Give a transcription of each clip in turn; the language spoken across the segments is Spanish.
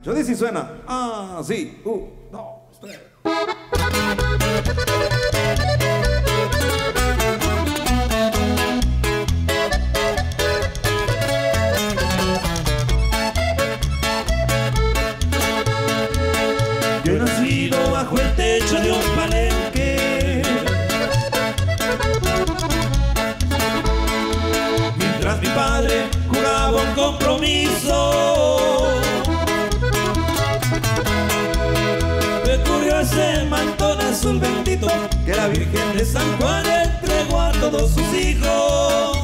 Yo dice y suena. Ah, sí. 1, 2, 3. Yo he nacido bajo el techo de un palenque, mientras mi padre juraba un compromiso. Me cubrió ese mantón azul bendito que la Virgen de San Juan entregó a todos sus hijos.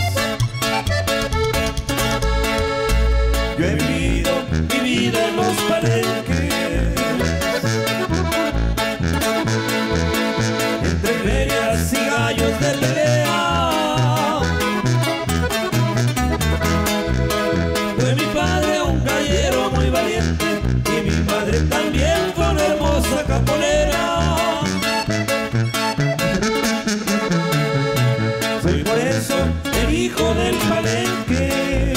Yo he vivido mi vida en los palenques, entre ferias y gallos de pelea. Fue mi padre un gallero muy valiente y mi madre también fue una hermosa caponera. Soy por eso el hijo del palenque,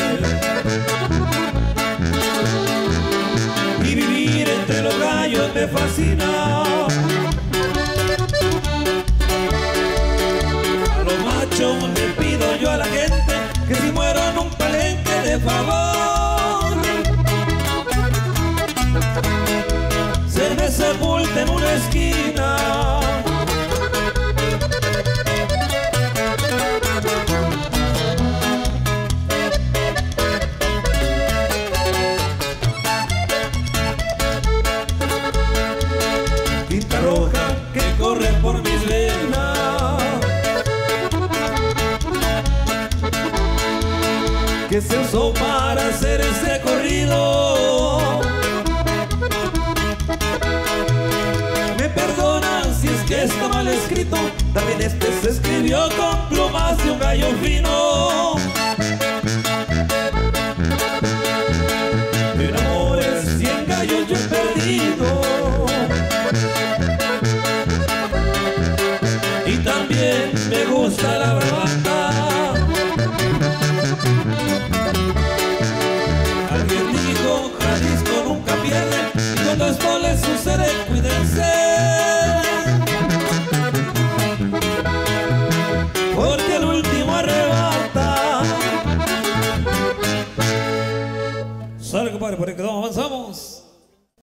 y vivir entre los gallos me fascina. A los machos le pido yo a la gente que si muero en un palenque, de favor se me sepulte en una esquina. Tinta roja que corre por mis venas, que se usó para hacer ese corrido. Me perdonan si es que está mal escrito, también este se escribió con plumas de un gallo fino. En amores 100 gallos yo he perdido, y también me gusta la bravata.